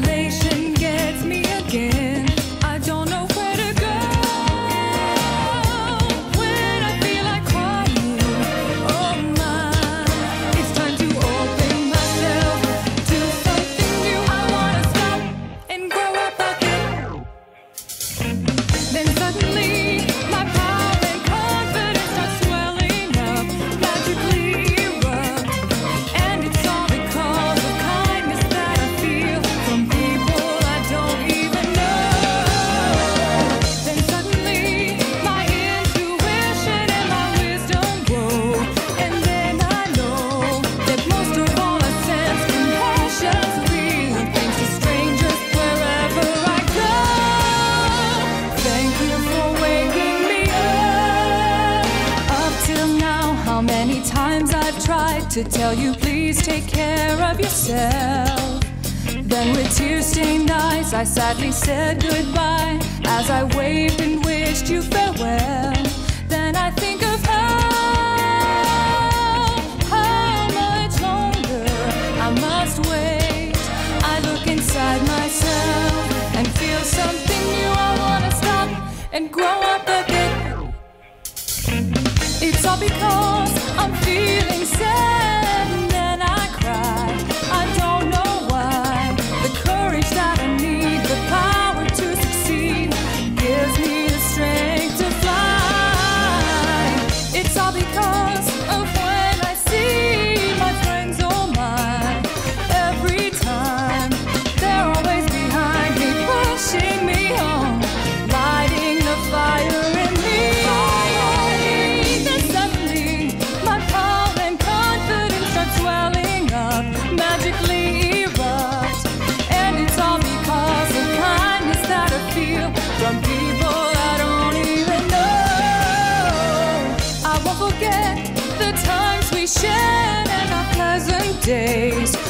isolation gets me again. I don't know where to go when I feel like crying. Oh my, it's time to open myself to something new. I wanna stop and grow up again. Then suddenly my power and confidence start swelling up, magically erupt, and it's all because of kindness that I feel from people I don't even know. Then suddenly my intuition and my wisdom grow, and then I know that most of all I sense compassion's real. Thanks to strangers wherever I go. Thank you for waking me up. Up till now, how many times I've tried to tell you please take care of yourself. Then with tear-stained eyes I sadly said goodbye as I waved and wished you farewell. Then I think of how much longer I must wait. I look inside myself and feel something new. I wanna stop and grow up again. It's all because I'm feeling sad and then I cry. I don't know why. The courage that I need, the power to succeed, gives me the strength to fly. It's all because of when I see my friends, oh my. Every time they're always behind me, pushing me on, lighting the fire in me. Then suddenly my power and confidence start swelling up, magically erupt, and it's all because of kindness that I feel from people I don't even know. I won't forget the times we shared and our pleasant days.